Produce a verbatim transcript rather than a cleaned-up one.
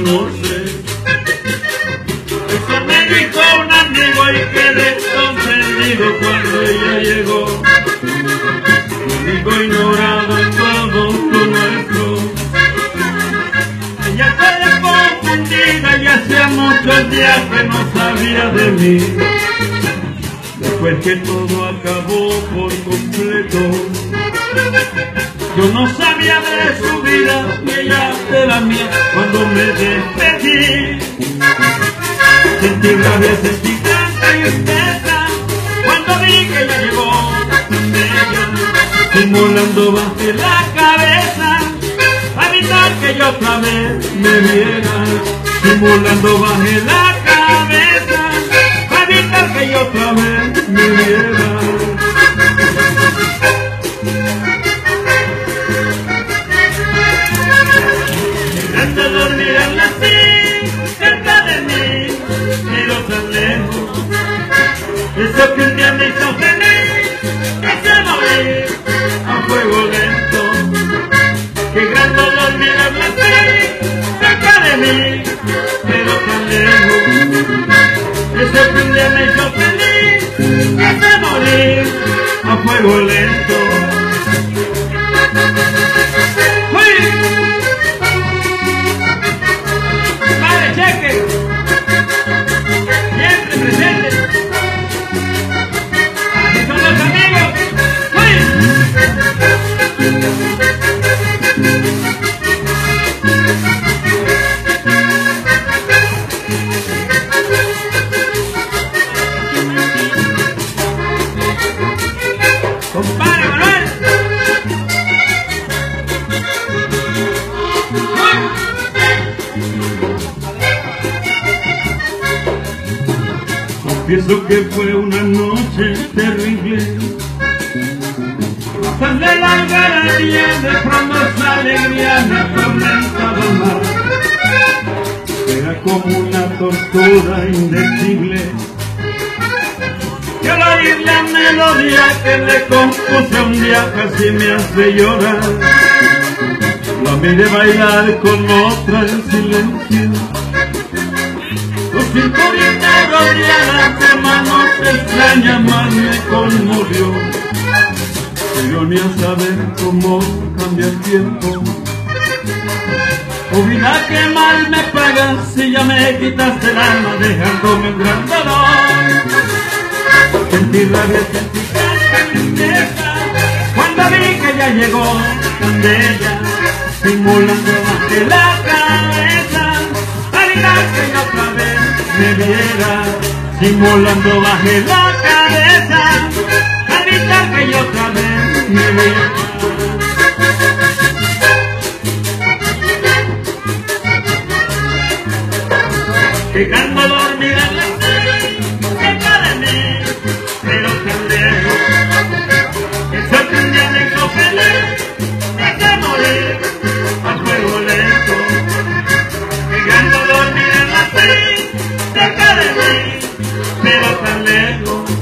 conoce. Eso me dijo un amigo y quedé sorprendido cuando ella llegó. Amigo ignorado en todo lo nuestro. Ella estaba confundida y hacía muchos días que no sabía de mí. Después que todo acabó por completo, yo no sabía de su vida ni ella de la mía. Cuando me despedí, sentí rabia, sentí gran tristeza. Cuando vi que ella llegó tan bella, simulando bajé la cabeza para evitar que yo otra vez me viera. Simulando bajé la cabeza para evitar que yo otra vez me viera. Llegando a dormir en la silla cerca de mí, pero tan lejos. Eso que un día me hizo feliz, que se morir a fuego lento. Llegando a dormir en la silla cerca de mí, pero tan lejos. Eso que un día me hizo feliz, que se morir a fuego lento. ¡Padre Cheque! Siempre presente. Así son los amigos. ¡Compadre Manuel! Confieso que fue una noche terrible, pasar de la algarabía, de frondosa alegría me atormentaba más. Era como una tortura indecible, y al oír la melodía que le compuse un día casi me hace llorar. La miré bailar con otra en silencio, su cinturita rodeada de manos extrañas más me conmovió. Pero ni a saber cómo cambia el tiempo. Oh vida, que mal me pagas si ya me quitaste el alma dejándome un gran dolor. Sentí rabia, sentí tanta tristeza cuando vi que ya llegó tan bella, simulando bajé la cabeza para evitar que yo otra vez me viera. Simulando bajé la cabeza para evitar que yo otra vez me viera. Llegando a dormir en la silla cerca de mí, pero tan lejos. Eso que un día me hizo feliz, dejé morir a fuego lento. Llegando a dormir en la silla cerca de mí, pero tan lejos.